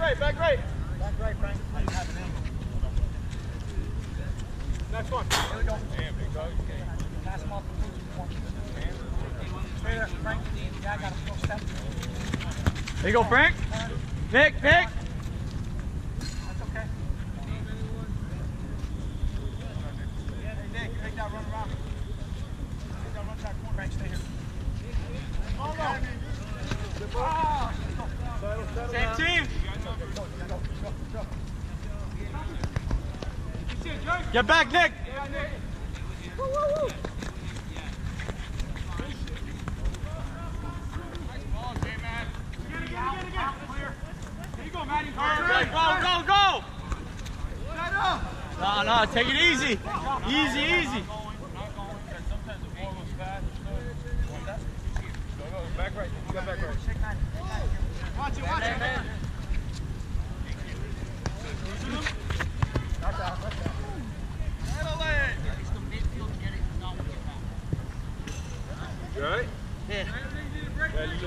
right, back right. Back right, Frank. Next one. Here we go. Pass him off the blue. Stay there, Frank. Yeah, I got him. Go step. There you go, Frank. Nick. That's okay. Hey, Nick, take that run around. Take that run to that corner. Frank, stay here. Same team. Get back, Nick. Go. No, take it easy. Easy. Back right. You got back right. Watch it. You all right? Yeah. I think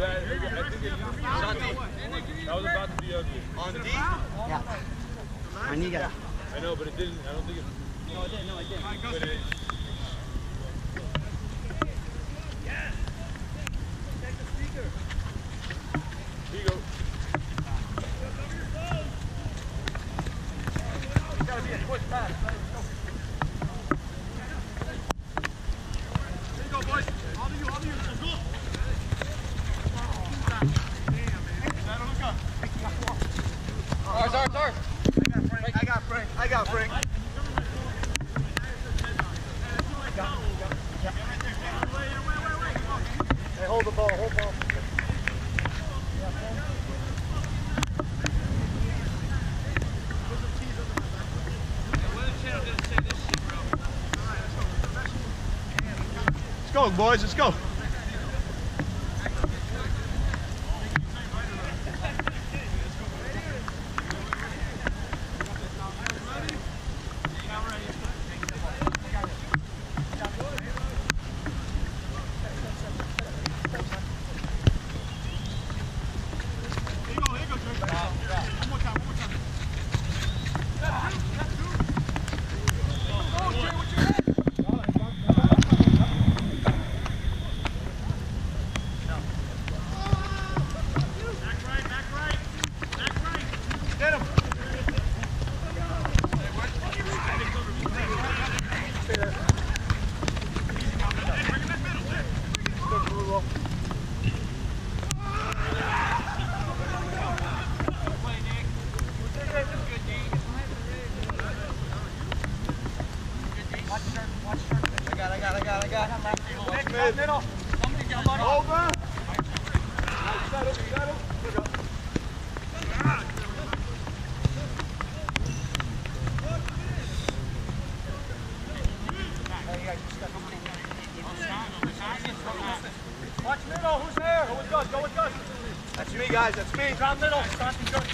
that was about to be ugly. On D? Yeah. I need that. I know, but it didn't. I don't think it. No, I didn't. But it, here you go. It's got to be a quick pass. Let's go, boys. All of you. Let's go. Ours. I got Frank. Hey, hold the ball. Let's go, boys. Let's go. Middle. Over. Settle. Watch middle. Who's there? Go with Gus. That's me, guys. That's me. Drop middle. Santi, good.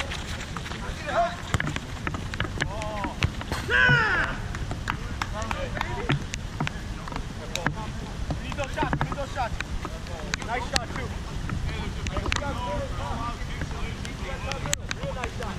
We need those shots. Nice shot, too. Real nice shot.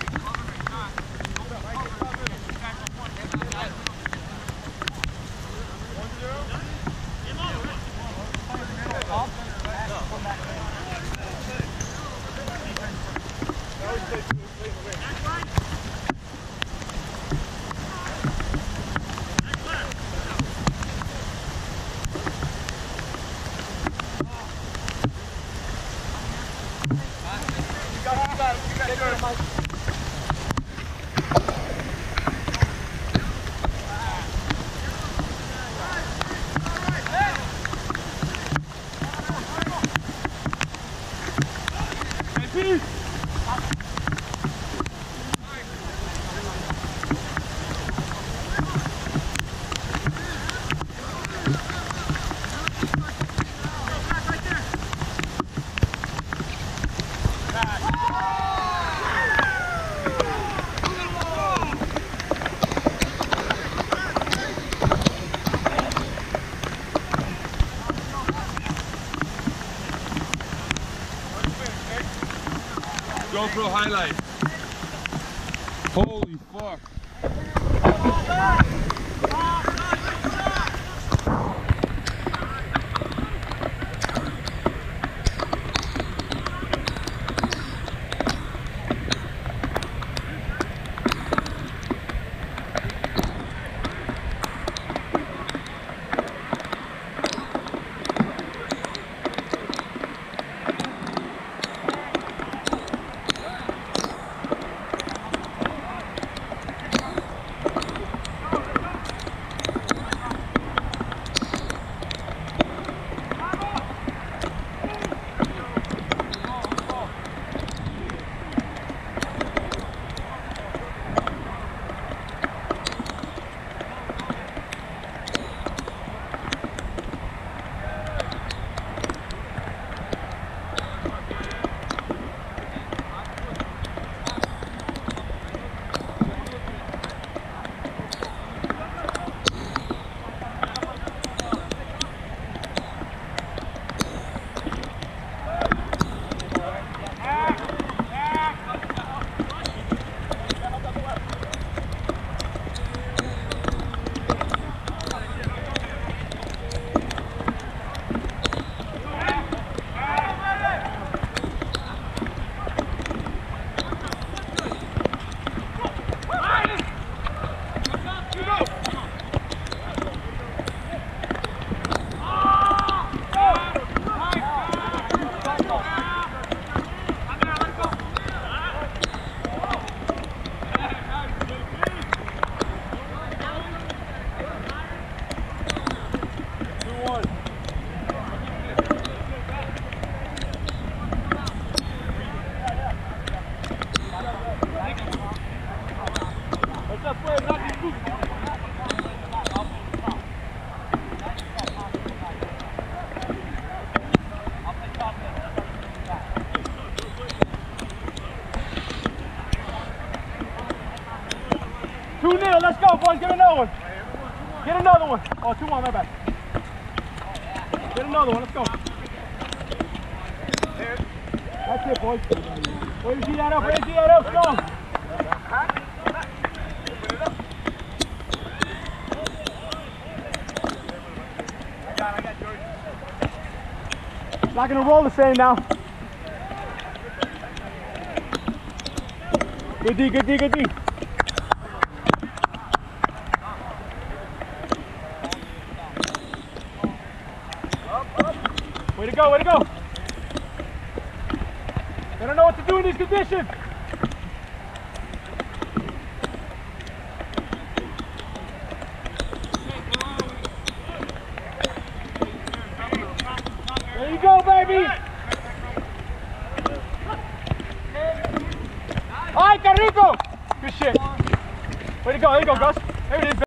GoPro highlight. Holy fuck. Let's go, boys. Get another one. Get another one. Oh, 2-1, my bad. Get another one. Let's go. That's it, boys. Way to see that up. Way to see that up. Strong. I got George. It's not going to roll the same now. Good D, good D, good D. Way to go, way to go. They don't know what to do in these conditions. There you go, baby. All right, Carrico. Good shit. Way to go, there you go, Gus. There it is.